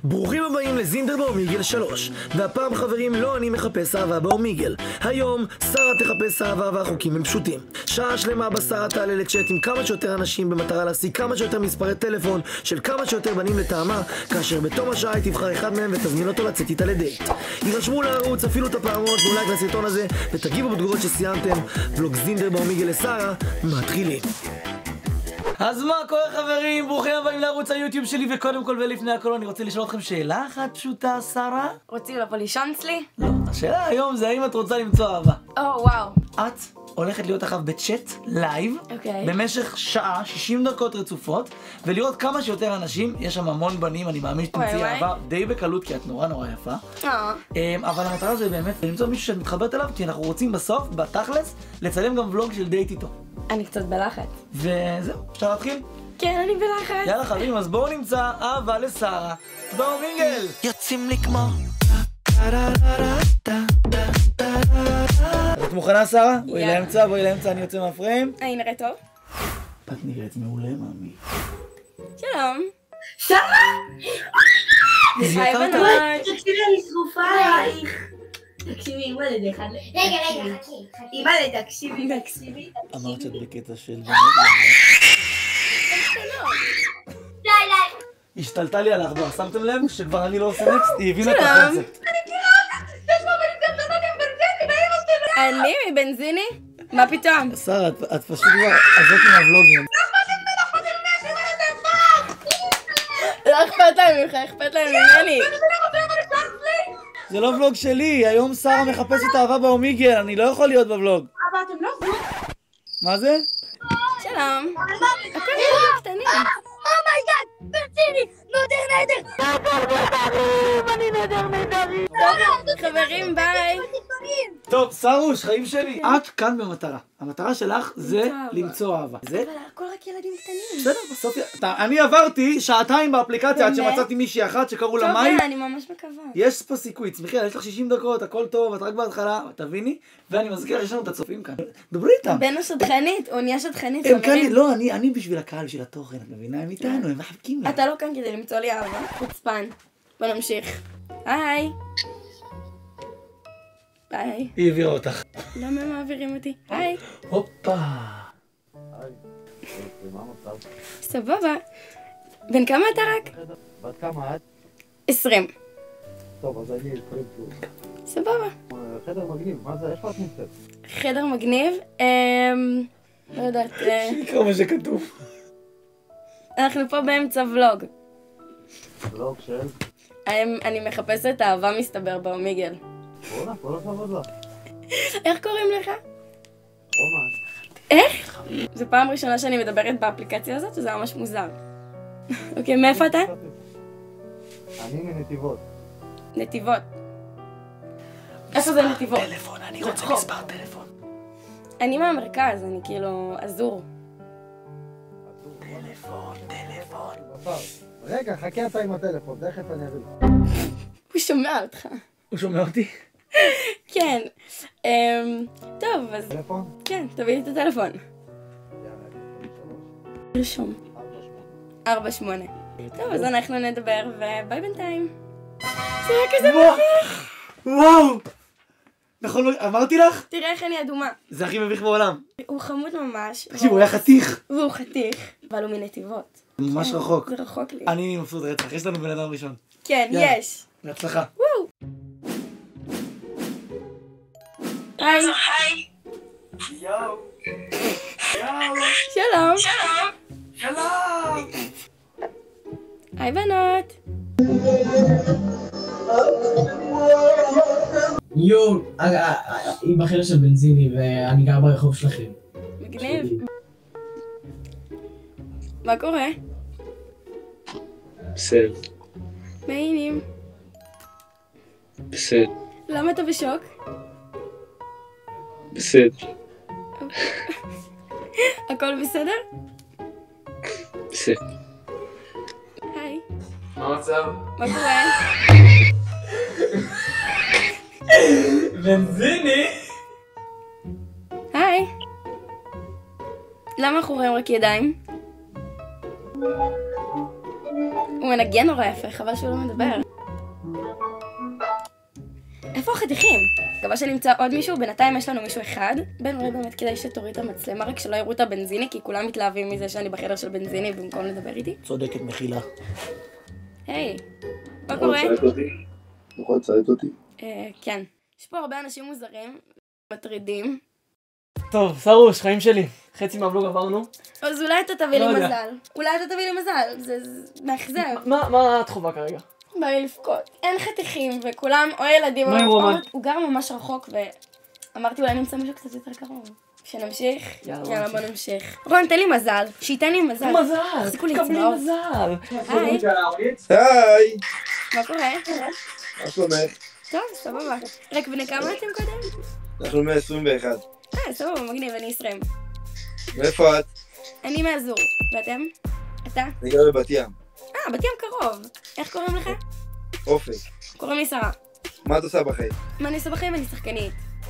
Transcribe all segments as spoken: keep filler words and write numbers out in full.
ברוכים הבאים לזינדר באומיגל שלוש, והפעם חברים לא אני מחפש אהבה באומיגל. היום שרה תחפש אהבה והחוקים הם פשוטים. שעה שלמה בשרה תעלה לצ'אט עם כמה שיותר אנשים במטרה להשיג כמה שיותר מספרי טלפון של כמה שיותר בנים לטעמה, כאשר בתום השעה היא תבחר אחד מהם ותזמין אותו לצאת איתה לדייט. יירשמו לערוץ, אפילו את הפעמות ואולי לסרטון הזה ותגיבו בתגובות שסיימתם. ולוג זינדר באומיגל לשרה מתחילים. אז מה קורה חברים? ברוכים הבאים לערוץ היוטיוב שלי, וקודם כל ולפני הכל אני רוצה לשאול אתכם שאלה אחת פשוטה, שרה? רוצים לבוא לישון אצלי? לא, השאלה היום זה האם את רוצה למצוא אהבה. או וואו. את הולכת להיות אחריו בצ'אט לייב אוקיי. במשך שעה, שישים דקות רצופות, ולראות כמה שיותר אנשים. יש שם המון בנים, אני מאמין שתמצאי וואי, אהבה די בקלות כי את נורא נורא יפה. אה. אמ, אבל המטרה זה באמת למצוא מישהו שאת מתחברת אליו, כי אנחנו רוצים בסוף, בתכלס, לצלם גם ולוג של דייט איתו. אני קצת בלחץ. וזהו, אפשר להתחיל? כן, אני בלחץ. יאללה חברים, אז בואו נמצא אהבה לשרה באומיגל. יוצאים לי כמו... את מוכנה שרה? בואי לאמצע, בואי לאמצע, אני יוצא מהפריים. אני נראית טוב? את נראית מעולה, מאמי. שלום. שרה! זיהתה אותה? תקשיבי, אני שרופה עלייך. תקשיבי, אימא'לה, אחד... רגע, רגע, חכי. אימא'לה, תקשיבי, תקשיבי. אמרת שאת בקטע של... די, די. השתלטה לי על האחבר, שמתם לב שכבר אני לא עושה נקסט, היא הבינה את שלום. הקונספט. אני מכירה אותך. תשמע, אני גם נתתי עם בנזיני, באמא שלי. אני מבנזיני? מה פתאום? שרה, את את פשוט כבר הזאת עם הוולוגים. לא אכפת להם ממך, אכפת להם ממני. זה לא ולוג שלי, היום שרה מחפשת אהבה באומיגל, אני לא יכול להיות בוולוג. אבל אתם לא זוג. מה זה? שלום. הכל ילדים קטנים. אומייגאד, ברציני, נודר נדר. אני נדר נדרים. חברים, ביי. טוב, שרוש, חיים שלי. את כאן במטרה. המטרה שלך זה למצוא אהבה. למצוא אהבה. זה? אבל הכל רק ילדים קטנים. בסדר, בסוף... אתה- אני עברתי שעתיים באפליקציה עד באמת? שמצאתי מישהי אחת שקראו לה טוב, מאי. אני ממש מקווה. יש פה סיכוי, צמיחי, יש לך שישים דקות, הכל טוב, את רק בהתחלה, תביני. ואני מזכיר, יש לנו את הצופים כאן. דברי איתם. בן השדכנית, אוניה שדכנית, הם כאן, חברים. לא, אני אני בשביל הקהל של התוכן, את מבינה? הם איתנו, הם מחכים לה. אתה לא כאן כדי למצוא לי אהבה. חוצפן. בוא נמשיך. היי. ביי. היא העבירה אותך. למה הם מעבירים אותי? היי. הופה. סבבה. בן כמה אתה רק? בת כמה את? עשרים. טוב, אז אני עשרים פלוס. סבבה. חדר מגניב, מה זה? איפה את נמצאת? חדר מגניב. אמ... לא יודעת. אה, שיקרא מה שכתוב. אנחנו פה באמצע ולוג. ולוג של? אמ, אני מחפשת אהבה מסתבר באומיגל. בואנה, כל הכבוד לך. איך קוראים לך? רומן. איך? זו פעם ראשונה שאני מדברת באפליקציה הזאת, וזה ממש מוזר. אוקיי, מאיפה אתה? אני מנתיבות. נתיבות. איפה זה נתיבות? טלפון, אני רוצה רחוב. מספר טלפון. אני מהמרכז, אני כאילו אזור. טלפון, טלפון. בפאר. רגע, חכה אתה עם הטלפון, תכף אני אביא לך. הוא שומע אותך. הוא שומע אותי? כן. אמ... טוב, אז... טלפון? כן, תביא לי את הטלפון. רשום. ארבע שמונה. טוב, אז אנחנו נדבר, וביי בינתיים. זה היה כזה מביך. וואו! נכון, אמרתי לך? תראה איך אני אדומה. זה הכי מביך בעולם. הוא חמוד ממש. תקשיב, הוא היה חתיך. והוא חתיך. אבל הוא מנתיבות. ממש כן, רחוק. זה רחוק לי. אני מבסוט רצח, יש לנו בן אדם ראשון. כן, יאללה. יש. בהצלחה. וואו. היי. יואו. יואו. שלום. שלום. היי בנות. יואו, היא בחדר של בנזיני ואני גר ברחוב שלכם. מגניב. מה קורה? בסדר, מה העניינים? בסדר, למה אתה בשוק? בסדר, הכל בסדר? בסדר. היי. מה המצב? מה קורה? בנזיני? היי. למה אנחנו רואים רק ידיים? הוא מנגן נורא יפה, חבל שהוא לא מדבר. איפה החתיכים? מקווה שנמצא עוד מישהו, בינתיים יש לנו מישהו אחד. בן, אולי באמת כדאי שתוריד את המצלמה, רק שלא יראו את הבנזיני, כי כולם מתלהבים מזה שאני בחדר של בנזיני במקום לדבר איתי. צודקת, מחילה. היי, מה קורה? יכול לצייט אותי? אה, כן. יש פה הרבה אנשים מוזרים, מטרידים. טוב, סרוש, חיים שלי. חצי מהבלוג עברנו. אז אולי אתה תביא לי מזל. אולי אתה תביא לי מזל, זה מאכזב. מה את חובה כרגע? בא לי לבכות. אין חתיכים, וכולם או ילדים מה עם רומן? הוא גר ממש רחוק, ואמרתי אולי נמצא משהו קצת יותר קרוב. שנמשיך? יאללה, בוא נמשיך. רון, תן לי מזל. שייתן לי מזל. מזל! תפסיקו קבלי לצבאות. מזל! היי, היי! מה קורה? מה שלומך? טוב, סבבה. רק בני כמה אתם קודם? אנחנו מאה עשרים ואחת. אה, סבבה, מגניב, אני עשרים. מאיפה את? אני מאזור. ואתם? אתה? אני גר בבת ים. אה, בת ים קרוב. איך קוראים לך? אופק. קוראים לי שרה. מה את עושה בחיים? מה אני עושה בחיים? אני שחקנית.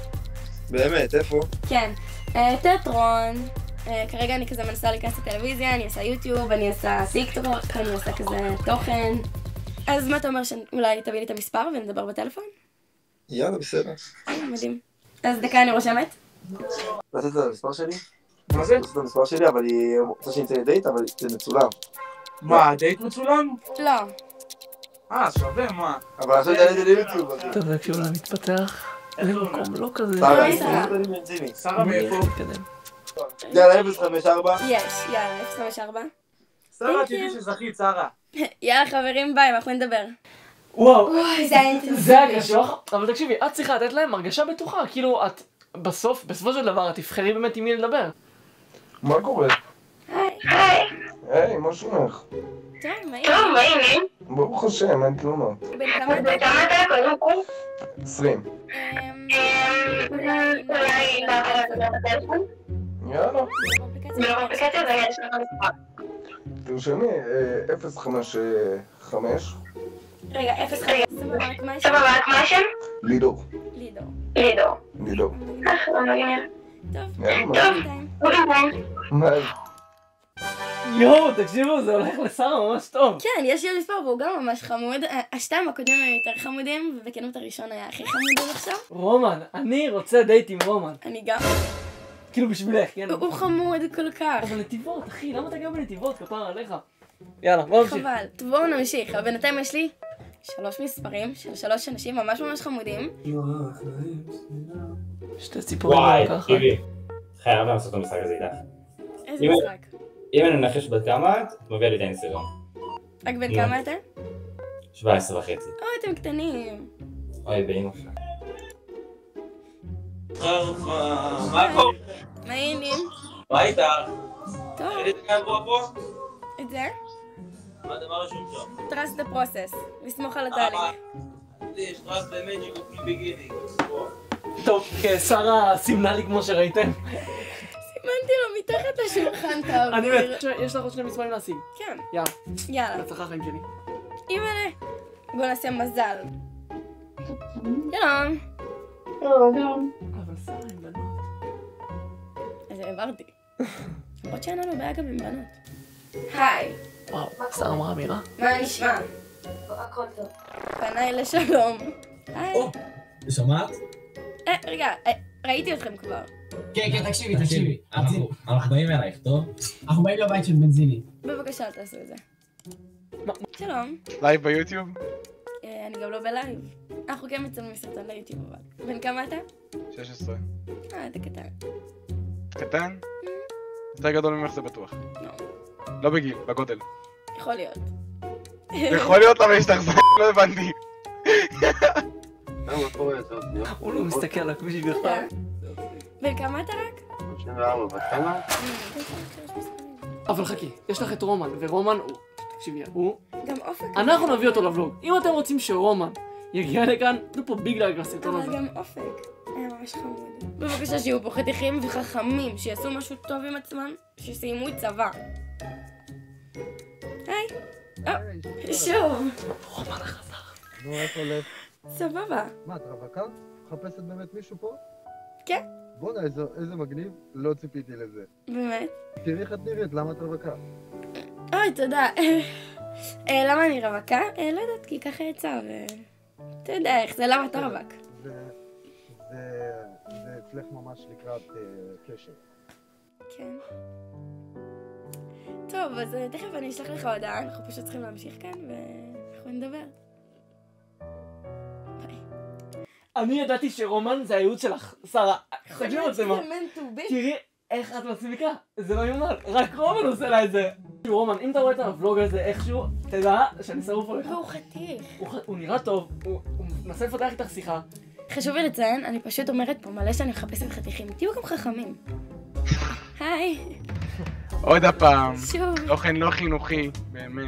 באמת, איפה? כן. אה, תיאטרון. אה, כרגע אני כזה מנסה להיכנס לטלוויזיה, אני עושה יוטיוב, אני עושה טיקטוק, אני עושה כזה תוכן. אז מה אתה אומר שאולי תביא לי את המספר ונדבר בטלפון? יאללה, בסדר. אה, מדהים. אז דקה אני רושמת. לתת את המספר שלי? מה זה? לתת את המספר שלי, אבל היא רוצה שנצא לדייט, אבל זה מצולם. מה, דייט מצולם? לא. אה, שווה, מה? אבל עכשיו תעלה את זה ליוטיוב. טוב, זה כשאולי מתפתח. זה מקום לא כזה. שרה, היי, שרה. שרה מאיפה? מתקדם. יאללה, אפס חמש ארבע. יש, יאללה, אפס חמש ארבע. שרה, תדעי שזכית, שרה. יאללה חברים, ביי, אנחנו נדבר. וואו, אוי, זה היה אינטנסיבי. זה הקשוח, אבל תקשיבי, את צריכה לתת להם הרגשה בטוחה, כאילו את בסוף, בסופו של דבר, את תבחרי באמת עם מי לדבר. מה קורה? היי. היי, מה שלומך? טוב, מה יהיה? ברוך השם, אין תלונות. בן כמה אתה? עשרים. אמ... אולי... יאללה. באפליקציה זה יש לנו מספר. תרשמי, אפס חמש חמש. רגע, אפס חמש. סבבה, רק מה השם? סבבה, רק מה השם? לידור. לידור. לידור. לידור. לא מגניב. טוב, יאללה, מה? בינתיים. מה? יואו, תקשיבו, זה הולך לשרה ממש טוב. כן, יש לי מספר והוא גם ממש חמוד. השתיים הקודמים היו יותר חמודים, ובכנות הראשון היה הכי חמוד עד עכשיו. רומן, אני רוצה דייט עם רומן. אני גם. כאילו בשבילך, כן. הוא חמוד כל כך. אבל נתיבות, אחי, למה אתה גר בנתיבות? כפרה עליך. יאללה, בוא נמשיך. חבל. בואו נמשיך. אבל בינתיים יש לי שלוש מספרים של שלוש אנשים ממש ממש חמודים. שתי ציפורים וואי, ככה. תקשיבי, חייב לעשות את המשחק הזה איתך. איזה אם- משחק? אם אני מנחש בת כמה את, את מביאה לי את האינסטגרם. רק בן כמה אתה? שבע עשרה וחצי. אוי, אתם קטנים. אוי, באמא שלך. מה קורה? מה העניינים? מה איתך? טוב, ראית כאן פה פה? את זה? מה הדבר ראשון שם? trust the process. לסמוך על התהליך. יש טרס באמת שגופים בגיני. טוב, כן, שרה סימנה לי כמו שראיתם. סימנתי לו מתחת לשולחן אני תעביר. מת, יש לך עוד שני מספרים להשיג. כן, יאללה, יאללה. בהצלחה חיים שלי. אימא'לה. בוא נעשה מזל. שלום. אבל שרה עם בנות. אז העברתי. למרות שאין לנו בעיה גם עם בנות. היי, וואו, שרה אמרה אמירה. מה נשמע? הכל טוב. פניי לשלום. היי. שמעת? אה, רגע, אה, ראיתי אתכם כבר. כן, כן, תקשיבי, תקשיבי. אנחנו באים אלייך, טוב? אנחנו באים לבית של בנזיני. בבקשה, תעשו את זה. שלום. לייב ביוטיוב? אה, אני גם לא בלייב. אנחנו כן מצלמים סרטון ליוטיוב אבל. בן כמה אתה? שש עשרה. אה, אתה קטן. קטן? יותר גדול ממך זה בטוח. לא. לא בגיל, בגודל. יכול להיות. יכול להיות למה יש לך זין, לא הבנתי. הוא לא מסתכל על הכביש בכלל. בן כמה אתה רק? שלושים וארבע, בת כמה? אבל חכי, יש לך את רומן, ורומן הוא... תקשיבי, הוא... גם אופק. אנחנו נביא אותו לבלוג. אם אתם רוצים שרומן יגיע לכאן, תנו פה ביג לייק לסרטון הזה. אבל גם אופק. היה ממש חמוד. בבקשה שיהיו פה חתיכים וחכמים, שיעשו משהו טוב עם עצמם, שסיימו את צבא. היי. אה, שוב. רומן החזר. נו, איפה לב? סבבה. מה, את רווקה? מחפשת באמת מישהו פה? כן. בואנה, איזה, איזה מגניב. לא ציפיתי לזה. באמת? תראי איך את נראית, למה את רווקה? אוי, תודה. אה, למה אני רווקה? אה, לא יודעת, כי ככה יצא, ו... אתה יודע איך זה, למה אתה רווק? זה זה אצלך ממש לקראת אה, קשר. כן. טוב, אז אה, תכף אני אשלח לך הודעה, אנחנו פשוט צריכים להמשיך כאן, ואנחנו נדבר. ביי. אני ידעתי שרומן זה הייעוד שלך, שרה. תגידי את זה מה. זה meant to be. תראי איך את מצמיקה, זה לא יאומן, רק רומן עושה לה את זה. רומן, אם אתה רואה את הוולוג הזה איכשהו, תדע שאני שרוף עליך. והוא חתיך. הוא ח- הוא נראה טוב, הוא הוא מנסה לפתח איתך שיחה. חשוב לי לציין, אני פשוט אומרת פה מלא שאני מחפשת חתיכים. תהיו גם חכמים. היי. עוד הפעם. שוב. תוכן לא חינוכי, באמת.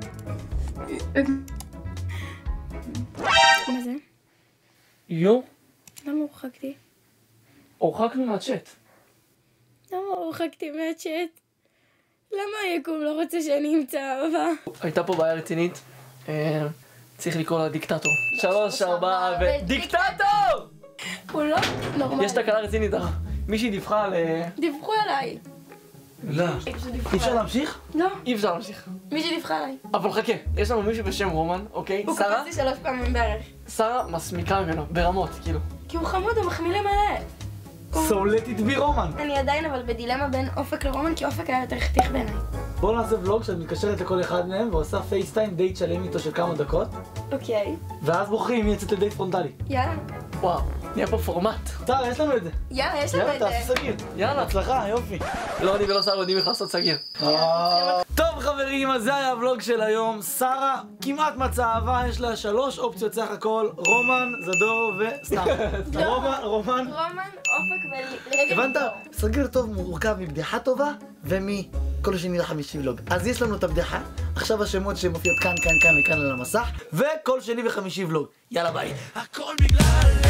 מה זה? יו, למה הורחקתי? הורחקנו מהצ'אט. למה הורחקתי מהצ'אט? למה היקום לא רוצה שאני אמצא אהבה? הייתה פה בעיה רצינית, אה, צריך לקרוא לה דיקטטור. שלוש, ארבעה ו... דיקטטור! הוא לא נורמלי. יש תקלה רצינית, אה, מישהי דיווחה ל... דיווחו עליי. לא. אי אפשר להמשיך? לא, אי אפשר להמשיך. מישהי דיווחה עליי. אבל חכה, יש לנו מישהו בשם רומן, אוקיי? הוא שרה? קפץ לי שלוש פעמים בערך. שרה מסמיקה ממנו, ברמות, כאילו. כי הוא חמוד, הוא מחמיא לי מלא. So let it be רומן. אני עדיין אבל בדילמה בין אופק לרומן, כי אופק היה יותר חתיך בעיניי. בואו נעשה ולוג שאת מתקשרת לכל אחד מהם ועושה פייסטיים דייט שלם איתו של כמה דקות, אוקיי. ואז בוחרים מי יצאת לדייט פרונטלי. יאללה. וואו, נהיה פה פורמט. שרה, יש לנו את זה. יאללה, יש לנו יאללה, את זה. תעשו סגיר. יאללה. הצלחה, יופי. לא אני ולא שרה יודעים איך לעשות סגיר. טוב חברים, אז זה היה הוולוג של היום. שרה כמעט מצאה אהבה, יש לה שלוש אופציות סך הכל, רומן, זדור וסתם. רומן, רומן. רומן, אופק ולרגע. הבנת? סגיר טוב מורכב מבדיחה טובה ומכל שני לחמישי ולוג. אז יש לנו את הבדיחה, עכשיו השמות שמופיעות כאן, כאן, כאן וכאן על המסך, וכל שני וחמישי ולוג. יאללה ביי. הכל בגלל...